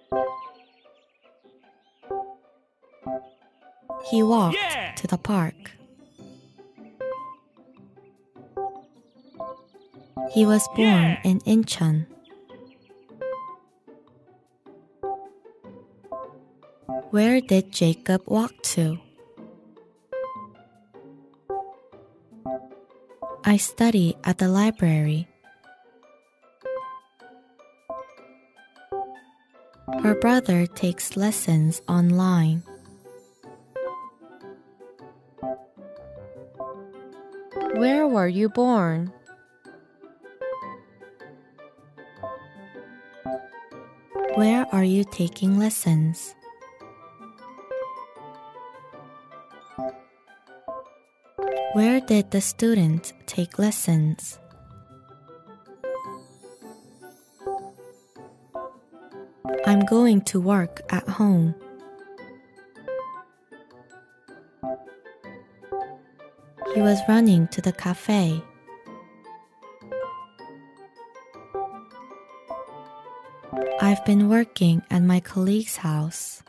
He walked to the park. He was born in Incheon. Where did Jacob walk to? I study at the library. Her brother takes lessons online. Where were you born? Where are you taking lessons? Where did the student take lessons? I'm going to work at home. He was running to the cafe. I've been working at my colleague's house.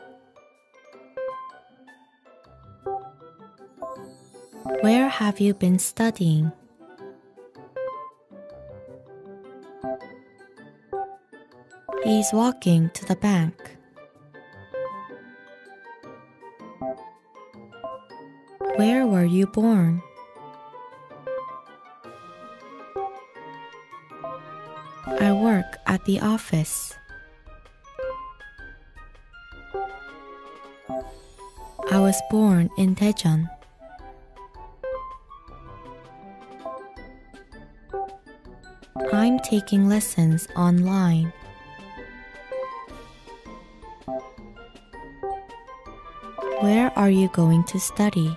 Where have you been studying? He's walking to the bank. Where were you born? I work at the office. I was born in Daejeon. I'm taking lessons online. Where are you going to study?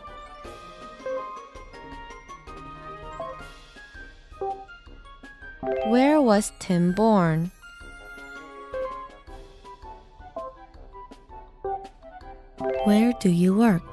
Where was Tim born? Where do you work?